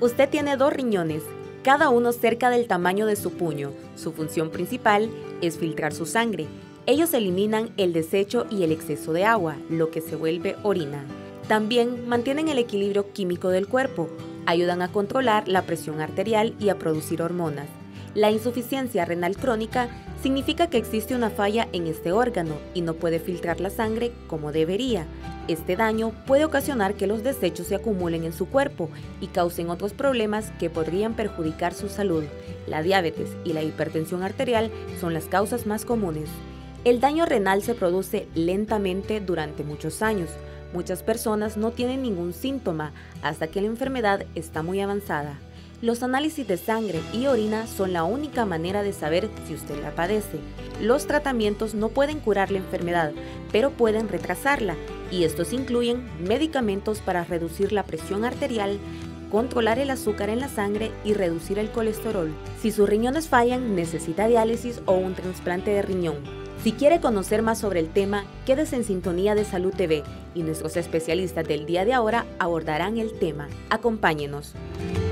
Usted tiene 2 riñones, cada uno cerca del tamaño de su puño. Su función principal es filtrar su sangre. Ellos eliminan el desecho y el exceso de agua, lo que se vuelve orina. También mantienen el equilibrio químico del cuerpo, ayudan a controlar la presión arterial y a producir hormonas. La insuficiencia renal crónica significa que existe una falla en este órgano y no puede filtrar la sangre como debería. Este daño puede ocasionar que los desechos se acumulen en su cuerpo y causen otros problemas que podrían perjudicar su salud. La diabetes y la hipertensión arterial son las causas más comunes. El daño renal se produce lentamente durante muchos años. Muchas personas no tienen ningún síntoma hasta que la enfermedad está muy avanzada. Los análisis de sangre y orina son la única manera de saber si usted la padece. Los tratamientos no pueden curar la enfermedad, pero pueden retrasarla, y estos incluyen medicamentos para reducir la presión arterial, controlar el azúcar en la sangre y reducir el colesterol. Si sus riñones fallan, necesita diálisis o un trasplante de riñón. Si quiere conocer más sobre el tema, quédese en sintonía de Salud TV y nuestros especialistas del día de ahora abordarán el tema. Acompáñenos.